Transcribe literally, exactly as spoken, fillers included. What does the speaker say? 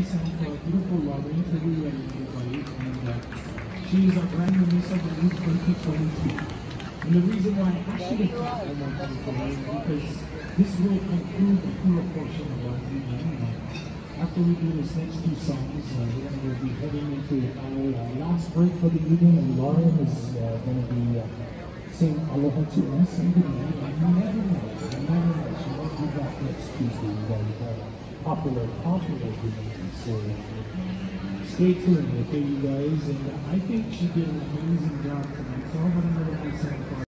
we sang for a beautiful love interview and everybody, and uh, she is a brand new Miss of the Youth twenty twenty-two. And the reason why I actually thought I wanted to go is because this will conclude the cooler portion of our evening. After we do this next two songs, uh, we're going to be heading into our uh, last break for the evening, and Lauren is uh, going to be uh, saying aloha to us and good night. And you never know, you never know, she might be back next Tuesday. You guys have popular, popular evening. So stay tuned, okay, you guys. And uh, I think she did an amazing job tonight. So I'm going to let myself